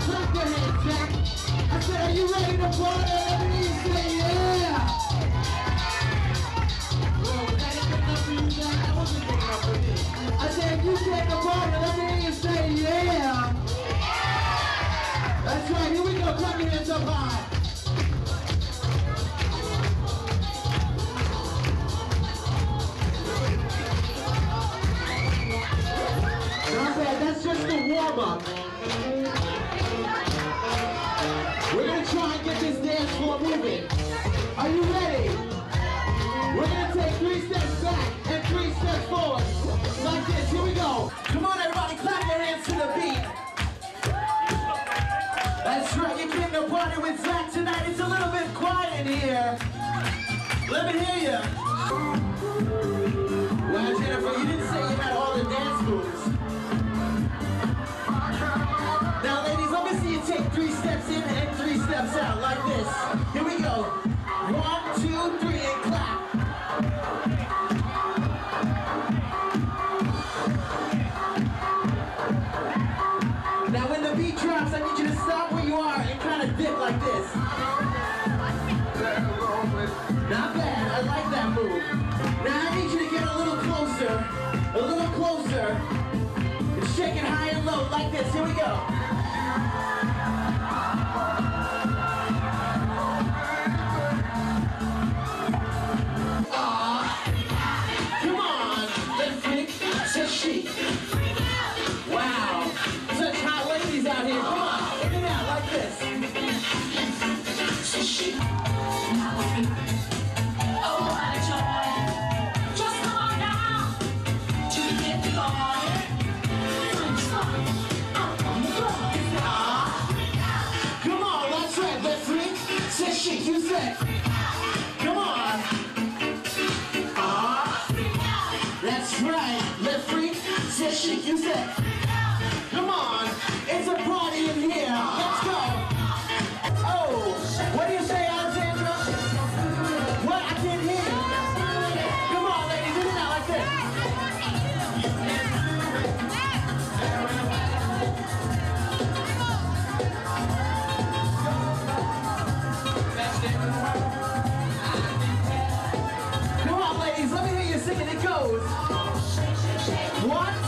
clap your hands, Jack. I said, are you ready to party? Let me hear you say yeah. Well, was that good enough for you, Jack? That wasn't good enough for me. I said, if you came to party, let me hear you say yeah. That's right, here we go, clap your hands up high. Not bad, that's just the warm-up. We're gonna try and get this dance floor moving. Are you ready? We're gonna take 3 steps back and 3 steps forward. Like this, here we go. Come on everybody, clap your hands to the beat. That's right, you came to party with Zach tonight. It's a little bit quiet in here. Let me hear you. Well, Jennifer, you didn't say you had all the dance moves. Now, ladies, let me see you take 3 steps in and 3 steps out, like this. Here we go. 1, 2, 3, and clap. Now, when the beat drops, I need you to stop where you are and kind of dip like this. Not bad, I like that move. Now, I need you to get a little closer, and shake it high and low like this. Here we go. Come on, let's freak, say chic. Wow, such hot ladies out here. Come on, in and out like this. Say chic. Oh, what a joy. Just come on down to get the order. Come on, that's right, let's freak, say chic, you said. Come on. That's right, let's freak, say chic, you said. Come on, it's a party in here, let's go. Oh, what do you say, Alexandra? What, I can't hear you. Come on, ladies, do it out like this. Come on, ladies, let me hear you singing. It goes. 1,